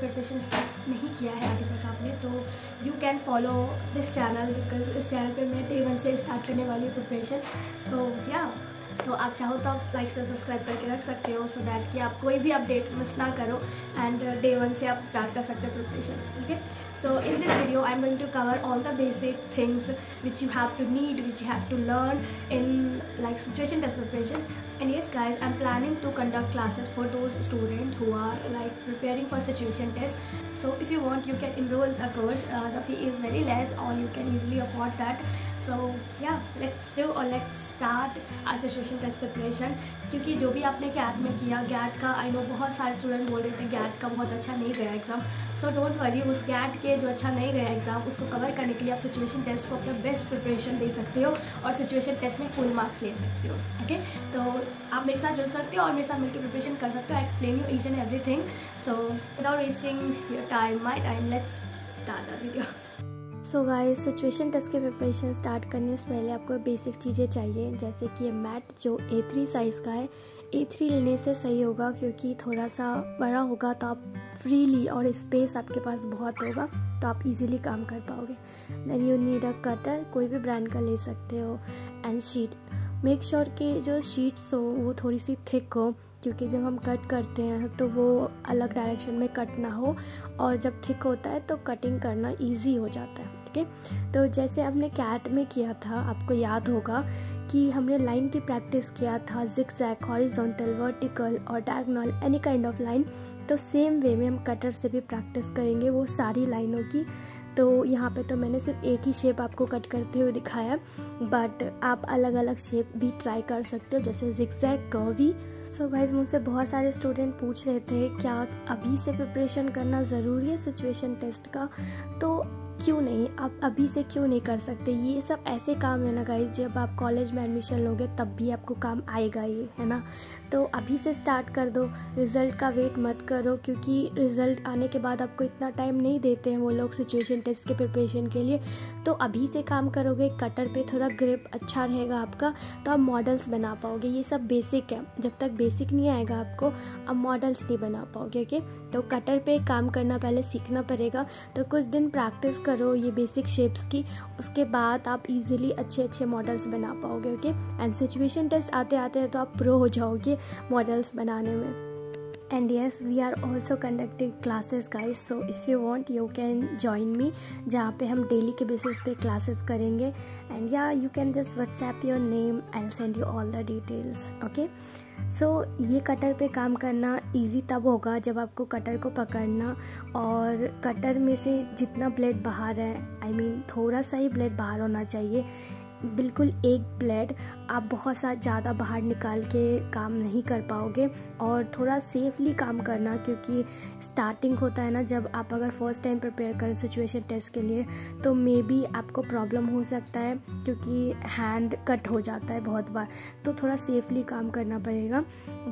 Preparation start नहीं किया है अभी तक आपने, तो you can follow this channel, because इस चैनल पे मैं डे 1 से स्टार्ट करने वाली हूँ प्रिपरेशन। सो या तो आप चाहो तो आप लाइक से सब्सक्राइब करके रख सकते हो, सो दैट कि आप कोई भी अपडेट मिस ना करो एंड डे 1 से आप स्टार्ट कर सकते हो preparation. Okay, so in this video I'm going to cover all the basic things which you have to need, which you have to learn in like situation test preparation. And yes guys, I'm planning to conduct classes for those students who are like preparing for situation test. So if you want, you can enroll the course. The fee is very less, or you can easily afford that. So yeah, let's start our situation test preparation. क्योंकि जो भी आपने cat में किया, gate का I know बहुत सारे student बोल रहे थे गैट का बहुत अच्छा नहीं गया एग्ज़ाम। सो डोंट वरी, उस गैट के जो अच्छा नहीं गया एग्ज़ाम उसको कवर करने के लिए आप सिचुएशन टेस्ट को अपना बेस्ट प्रिपरेशन दे सकते हो और सिचुएशन टेस्ट में फुल मार्क्स ले सकते हो। ओके, तो आप मेरे साथ जुड़ सकते हो और मेरे साथ मिलकर प्रिपरेशन कर सकते हो। I explain you each and everything. So without wasting your time, my time, let's start the video. So guys, situation test के प्रिपरेशन स्टार्ट करने से पहले आपको बेसिक चीज़ें चाहिए, जैसे कि ये मैट जो A3 साइज़ का है, A3 लेने से सही होगा क्योंकि थोड़ा सा बड़ा होगा तो आप फ्रीली और स्पेस आपके पास बहुत होगा तो आप इजीली काम कर पाओगे। Then you need a cutter, कोई भी ब्रांड का ले सकते हो, एंड शीट। मेक श्योर कि जो शीट्स हो वो थोड़ी सी थिक हो, क्योंकि जब हम कट करते हैं तो वो अलग डायरेक्शन में कट ना हो, और जब थिक होता है तो कटिंग करना इजी हो जाता है। ठीक है, तो जैसे हमने कैट में किया था, आपको याद होगा कि हमने लाइन की प्रैक्टिस किया था, जिगजैग, हॉरिजॉन्टल, वर्टिकल और diagonal, any kind of line. तो सेम वे में हम कटर से भी प्रैक्टिस करेंगे वो सारी लाइनों की। तो यहाँ पे तो मैंने सिर्फ एक ही शेप आपको कट करते हुए दिखाया, बट आप अलग अलग शेप भी ट्राई कर सकते हो, जैसे जिगजैग, कर्वी। सो गाइज, मुझसे बहुत सारे स्टूडेंट पूछ रहे थे क्या अभी से प्रिपरेशन करना ज़रूरी है सिचुएशन टेस्ट का, तो क्यों नहीं, आप अभी से क्यों नहीं कर सकते। ये सब ऐसे काम है ना गाइज, जब आप कॉलेज में एडमिशन लोगे तब भी आपको काम आएगा ही, है ना। तो अभी से स्टार्ट कर दो, रिज़ल्ट का वेट मत करो, क्योंकि रिज़ल्ट आने के बाद आपको इतना टाइम नहीं देते हैं वो लोग सिचुएशन टेस्ट के प्रिपरेशन के लिए। तो अभी से काम करोगे, कटर पे थोड़ा ग्रिप अच्छा रहेगा आपका, तो आप मॉडल्स बना पाओगे। ये सब बेसिक है, जब तक बेसिक नहीं आएगा आपको, अब मॉडल्स नहीं बना पाओगे। ओके, तो कटर पे काम करना पहले सीखना पड़ेगा, तो कुछ दिन प्रैक्टिस करो ये बेसिक शेप्स की, उसके बाद आप इजीली अच्छे अच्छे मॉडल्स बना पाओगे। ओके, एंड सिचुएशन टेस्ट आते आते तो आप प्रो हो जाओगे मॉडल्स बनाने में। And yes, we are also conducting classes guys, so if you want you can join me, जहाँ पे हम डेली के बेसिस पे क्लासेस करेंगे। and yeah, you can just WhatsApp your name, I'll send you all the details. okay, so ये cutter पे काम करना इजी तब होगा जब आपको कटर को पकड़ना और कटर में से जितना ब्लेड बाहर है, I mean थोड़ा सा ही ब्लेड बाहर होना चाहिए, बिल्कुल एक ब्लेड आप बहुत सा ज़्यादा बाहर निकाल के काम नहीं कर पाओगे। और थोड़ा सेफली काम करना, क्योंकि स्टार्टिंग होता है ना, जब आप अगर फर्स्ट टाइम प्रिपेयर करें सिचुएशन टेस्ट के लिए तो मे बी आपको प्रॉब्लम हो सकता है, क्योंकि हैंड कट हो जाता है बहुत बार, तो थोड़ा सेफली काम करना पड़ेगा।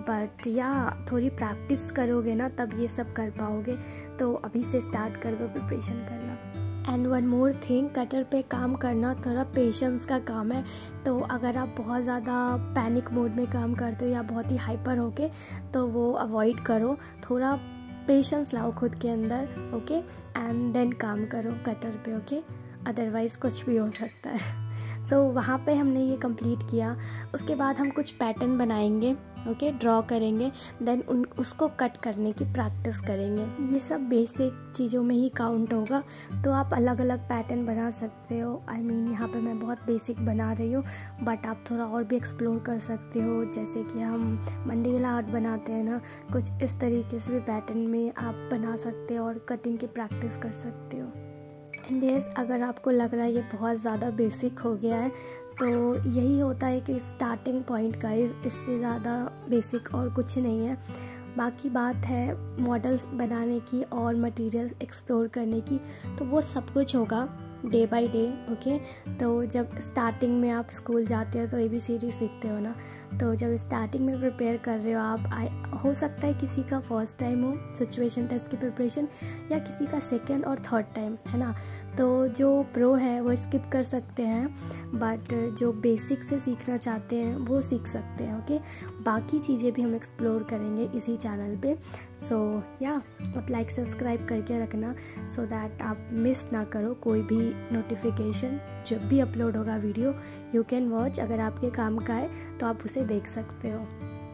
बट या थोड़ी प्रैक्टिस करोगे ना तब ये सब कर पाओगे, तो अभी से स्टार्ट कर दो प्रिपरेशन करना। And one more thing, cutter पे काम करना थोड़ा पेशेंस का काम है, तो अगर आप बहुत ज़्यादा पैनिक मोड में काम करते हो या बहुत ही हाइपर होके, तो वो अवॉइड करो, थोड़ा पेशेंस लाओ खुद के अंदर। ओके, एंड देन काम करो कटर पे। ओके, अदरवाइज़ कुछ भी हो सकता है। सो वहाँ पे हमने ये कंप्लीट किया, उसके बाद हम कुछ पैटर्न बनाएंगे। ओके, ड्रॉ करेंगे, देन उसको कट करने की प्रैक्टिस करेंगे। ये सब बेसिक चीज़ों में ही काउंट होगा, तो आप अलग अलग पैटर्न बना सकते हो। आई मीन यहाँ पे मैं बहुत बेसिक बना रही हूँ, बट आप थोड़ा और भी एक्सप्लोर कर सकते हो, जैसे कि हम मंडेला आर्ट बनाते हैं ना, कुछ इस तरीके से भी पैटर्न में आप बना सकते हो और कटिंग की प्रैक्टिस कर सकते हो। एंड यस, अगर आपको लग रहा है ये बहुत ज़्यादा बेसिक हो गया है, तो यही होता है कि स्टार्टिंग पॉइंट का, इससे ज़्यादा बेसिक और कुछ नहीं है। बाकी बात है मॉडल्स बनाने की और मटेरियल्स एक्सप्लोर करने की, तो वो सब कुछ होगा डे बाय डे। ओके, तो जब स्टार्टिंग में आप स्कूल जाते हो तो ABCD सीखते हो ना, तो जब स्टार्टिंग में प्रिपेयर कर रहे हो आप, हो सकता है किसी का फर्स्ट टाइम हो सिचुएशन टेस्ट की प्रिपरेशन, या किसी का सेकंड और थर्ड टाइम, है ना। तो जो प्रो है वो स्किप कर सकते हैं, बट जो बेसिक से सीखना चाहते हैं वो सीख सकते हैं। ओके, बाकी चीज़ें भी हम एक्सप्लोर करेंगे इसी चैनल पे। सो या आप लाइक सब्सक्राइब करके रखना सो दैट आप मिस ना करो कोई भी नोटिफिकेशन। जब भी अपलोड होगा वीडियो यू कैन वॉच, अगर आपके काम का है तो आप उसे देख सकते हो।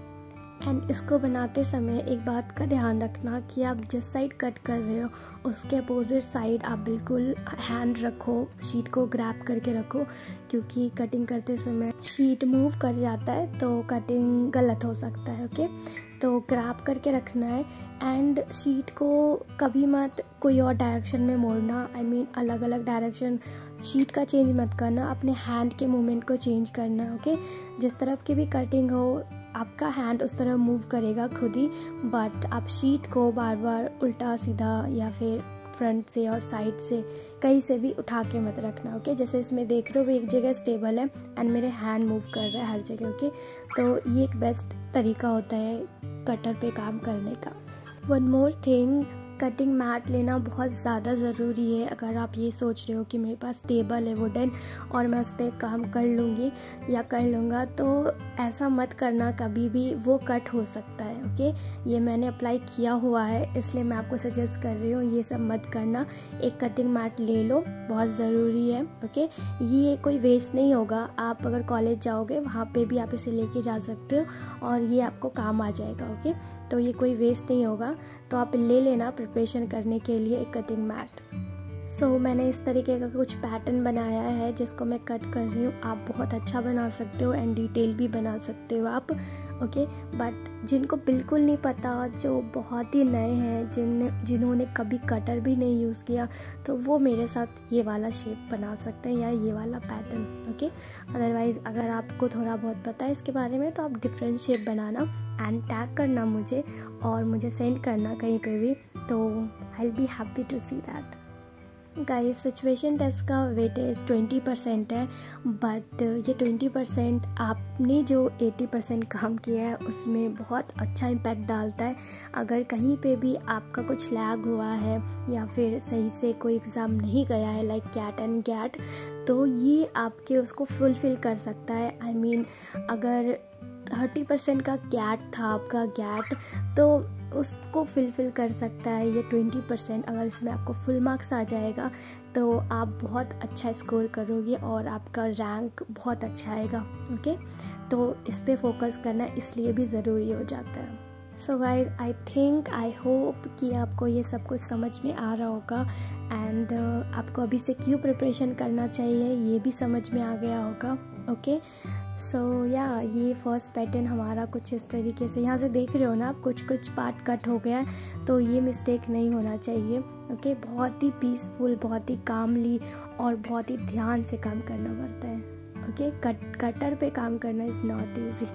एंड इसको बनाते समय एक बात का ध्यान रखना कि आप जिस साइड कट कर रहे हो उसके अपोजिट साइड आप बिल्कुल हैंड रखो, शीट को ग्रैब करके रखो, क्योंकि कटिंग करते समय शीट मूव कर जाता है तो कटिंग गलत हो सकता है। ओके, तो ग्रैब करके रखना है एंड शीट को कभी मत कोई और डायरेक्शन में मोड़ना, आई मीन अलग अलग डायरेक्शन शीट का चेंज मत करना, अपने हैंड के मूवमेंट को चेंज करना है। ओके, जिस तरफ की भी कटिंग हो आपका हैंड उस तरह मूव करेगा खुद ही, बट आप शीट को बार बार उल्टा सीधा या फिर फ्रंट से और साइड से कहीं से भी उठा के मत रखना। ओके, जैसे इसमें देख रहे हो वो एक जगह स्टेबल है एंड मेरे हैंड मूव कर रहा है हर जगह। ओके, तो ये एक बेस्ट तरीका होता है कटर पे काम करने का। One more thing, cutting mat लेना बहुत ज़्यादा ज़रूरी है। अगर आप ये सोच रहे हो कि मेरे पास टेबल है वुडन और मैं उस पर काम कर लूँगी या कर लूँगा, तो ऐसा मत करना कभी भी, वो कट हो सकता है। ओके, ये मैंने अप्लाई किया हुआ है इसलिए मैं आपको सजेस्ट कर रही हूँ, ये सब मत करना। एक कटिंग मैट ले लो, बहुत ज़रूरी है। ओके, ये कोई वेस्ट नहीं होगा, आप अगर कॉलेज जाओगे वहाँ पे भी आप इसे लेके जा सकते हो और ये आपको काम आ जाएगा। ओके, तो ये कोई वेस्ट नहीं होगा, तो आप ले लेना प्रिपरेशन करने के लिए एक कटिंग मैट। सो मैंने इस तरीके का कुछ पैटर्न बनाया है जिसको मैं कट कर रही हूँ। आप बहुत अच्छा बना सकते हो एंड डिटेल भी बना सकते हो आप। ओके, बट जिनको बिल्कुल नहीं पता, जो बहुत ही नए हैं, जिन्होंने कभी कटर भी नहीं यूज़ किया, तो वो मेरे साथ ये वाला शेप बना सकते हैं या ये वाला पैटर्न। ओके, अदरवाइज़ अगर आपको थोड़ा बहुत पता है इसके बारे में तो आप डिफरेंट शेप बनाना एंड टैग करना मुझे और मुझे सेंड करना कहीं पे भी, तो I will be happy to see that. Guys, situation test का वेटेज 20% है, बट ये 20% आपने जो 80% काम किया है उसमें बहुत अच्छा इम्पैक्ट डालता है। अगर कहीं पे भी आपका कुछ लैग हुआ है या फिर सही से कोई एग्ज़ाम नहीं गया है लाइक कैट एंड गैट, तो ये आपके उसको फुलफ़िल कर सकता है। आई मीन अगर 30% का गैट था आपका गैट, तो उसको फुलफ़िल कर सकता है ये 20%। अगर इसमें आपको फुल मार्क्स आ जाएगा तो आप बहुत अच्छा स्कोर करोगे और आपका रैंक बहुत अच्छा आएगा। ओके, तो इस पे फोकस करना इसलिए भी ज़रूरी हो जाता है। सो गाइज, आई होप कि आपको ये सब कुछ समझ में आ रहा होगा एंड आपको अभी से क्यों प्रिपरेशन करना चाहिए ये भी समझ में आ गया होगा। ओके, सो या ये फर्स्ट पैटर्न हमारा कुछ इस तरीके से, यहाँ से देख रहे हो ना आप, कुछ पार्ट कट हो गया है, तो ये मिस्टेक नहीं होना चाहिए। ओके, बहुत ही पीसफुल, बहुत ही कामली और बहुत ही ध्यान से काम करना पड़ता है। ओके, कटर पे काम करना is not easy,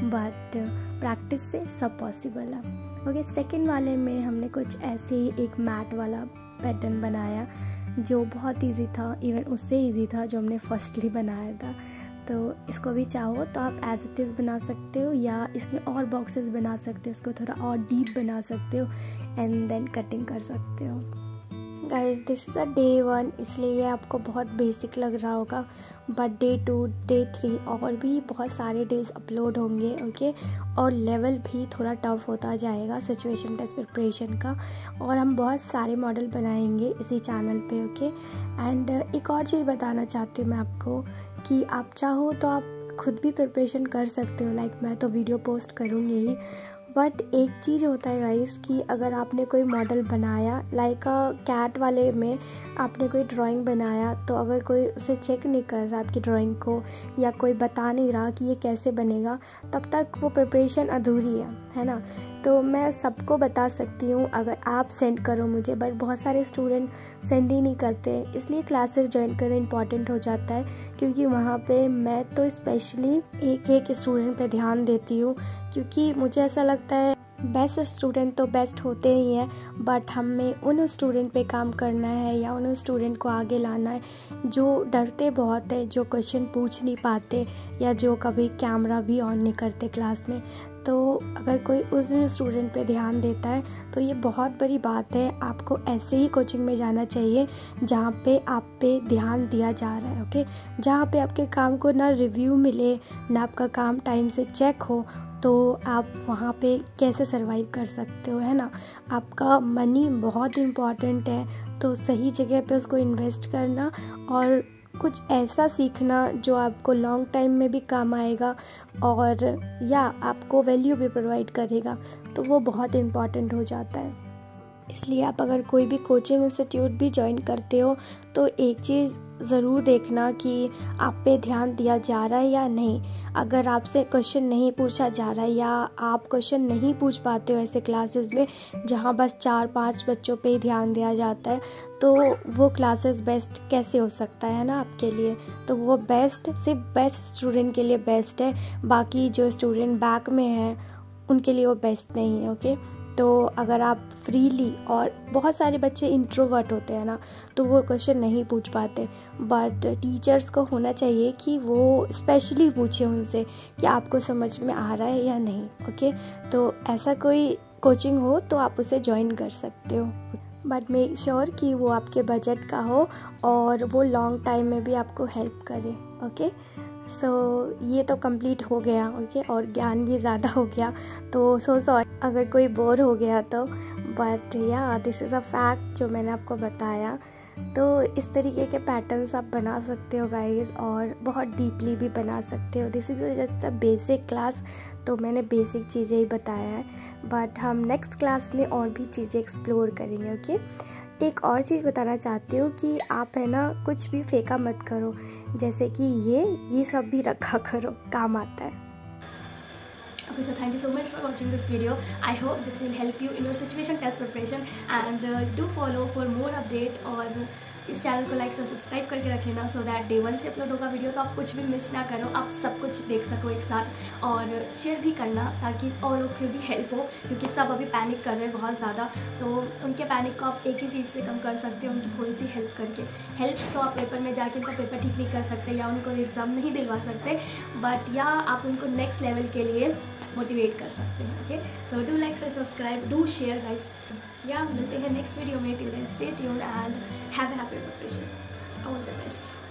but practice से सब पॉसिबल है। ओके, सेकेंड वाले में हमने कुछ ऐसे ही एक मैट वाला पैटर्न बनाया जो बहुत ईजी था, इवन उससे ईजी था जो हमने फर्स्टली बनाया था। तो इसको भी चाहो तो आप एज इट इज़ बना सकते हो या इसमें और बॉक्सेस बना सकते हो, इसको थोड़ा और डीप बना सकते हो एंड देन कटिंग कर सकते हो। Guys, this is a day 1, इसलिए ये आपको बहुत बेसिक लग रहा होगा, बट डे 2, डे 3 और भी बहुत सारे डेज अपलोड होंगे। ओके, और लेवल भी थोड़ा टफ होता जाएगा सिचुएशन टेस्ट प्रिपरेशन का, और हम बहुत सारे मॉडल बनाएंगे इसी चैनल पे। ओके, एंड एक और चीज़ बताना चाहती हूँ मैं आपको कि आप चाहो तो आप खुद भी प्रिपरेशन कर सकते हो, लाइक मैं तो वीडियो पोस्ट करूँगी ही, बट एक चीज़ होता है गाइस कि अगर आपने कोई मॉडल बनाया, लाइक कैट वाले में आपने कोई ड्राइंग बनाया, तो अगर कोई उसे चेक नहीं कर रहा आपकी ड्राइंग को या कोई बता नहीं रहा कि ये कैसे बनेगा, तब तक वो प्रिपरेशन अधूरी है ना। तो मैं सबको बता सकती हूँ अगर आप सेंड करो मुझे, बट बहुत सारे स्टूडेंट सेंड ही नहीं करते, इसलिए क्लासेस ज्वाइन करना इम्पॉर्टेंट हो जाता है, क्योंकि वहाँ पे मैं तो स्पेशली एक स्टूडेंट पे ध्यान देती हूँ, क्योंकि मुझे ऐसा लगता है बेस्ट स्टूडेंट तो बेस्ट होते ही हैं, बट हमें उन स्टूडेंट पे काम करना है या उन स्टूडेंट को आगे लाना है जो डरते बहुत है, जो क्वेश्चन पूछ नहीं पाते या जो कभी कैमरा भी ऑन नहीं करते क्लास में। तो अगर कोई उस स्टूडेंट पे ध्यान देता है तो ये बहुत बड़ी बात है। आपको ऐसे ही कोचिंग में जाना चाहिए जहाँ पे आप पे ध्यान दिया जा रहा है, ओके, जहाँ पे आपके काम को ना रिव्यू मिले, ना आपका काम टाइम से चेक हो, तो आप वहाँ पे कैसे सरवाइव कर सकते हो, है ना। आपका मनी बहुत इम्पॉर्टेंट है, तो सही जगह पे उसको इन्वेस्ट करना और कुछ ऐसा सीखना जो आपको लॉन्ग टाइम में भी काम आएगा और या आपको वैल्यू भी प्रोवाइड करेगा, तो वो बहुत इम्पॉर्टेंट हो जाता है। इसलिए आप अगर कोई भी कोचिंग इंस्टीट्यूट भी ज्वाइन करते हो तो एक चीज़ ज़रूर देखना कि आप पे ध्यान दिया जा रहा है या नहीं। अगर आपसे क्वेश्चन नहीं पूछा जा रहा है या आप क्वेश्चन नहीं पूछ पाते हो ऐसे क्लासेस में जहाँ बस 4-5 बच्चों पे ही ध्यान दिया जाता है, तो वो क्लासेस बेस्ट कैसे हो सकता है ना आपके लिए। तो वो बेस्ट सिर्फ बेस्ट स्टूडेंट के लिए बेस्ट है, बाकी जो स्टूडेंट बैक में है उनके लिए वो बेस्ट नहीं है, ओके। तो अगर आप फ्रीली, और बहुत सारे बच्चे इंट्रोवर्ट होते हैं ना, तो वो क्वेश्चन नहीं पूछ पाते, बट टीचर्स को होना चाहिए कि वो स्पेशली पूछे उनसे कि आपको समझ में आ रहा है या नहीं, ओके। तो ऐसा कोई कोचिंग हो तो आप उसे ज्वाइन कर सकते हो, बट मेक श्योर कि वो आपके बजट का हो और वो लॉन्ग टाइम में भी आपको हेल्प करे, ओके। सो ये तो कंप्लीट हो गया, ओके, और ज्ञान भी ज़्यादा हो गया, तो सो सॉरी अगर कोई बोर हो गया तो, बट या दिस इज़ अ फैक्ट जो मैंने आपको बताया। तो इस तरीके के पैटर्न्स आप बना सकते हो गाइस, और बहुत डीपली भी बना सकते हो। This is just a basic class, तो मैंने बेसिक चीज़ें ही बताया है, बट हम नेक्स्ट क्लास में और भी चीज़ें एक्सप्लोर करेंगे, ओके। एक और चीज़ बताना चाहती हूँ कि आप है ना कुछ भी फेंका मत करो, जैसे कि ये सब भी रखा करो, काम आता है। Okay, so thank you so much for watching this video. I hope this will help you in your situation test preparation, and do follow for more update, और इस चैनल को लाइक से सब्सक्राइब करके रख लेना, सो दैट Day 1 से upload होगा video तो आप कुछ भी मिस ना करो, आप सब कुछ देख सको एक साथ, और शेयर भी करना ताकि और लोग को भी हेल्प हो, क्योंकि सब अभी पैनिक कर रहे हैं बहुत ज़्यादा। तो उनके पैनिक को आप एक ही चीज़ से कम कर सकते हो, उनकी थोड़ी सी हेल्प करके। हेल्प तो आप पेपर में जाके उनका पेपर ठीक नहीं कर सकते या उनको एग्ज़ाम नहीं दिलवा सकते, बट या आप उनको नेक्स्ट लेवल के लिए मोटिवेट कर सकते हैं, ओके। सो डू लाइक से सब्सक्राइब, डू शेयर गाइस। या मिलते हैं नेक्स्ट वीडियो में, till then stay tuned and have a happy preparation, all the best.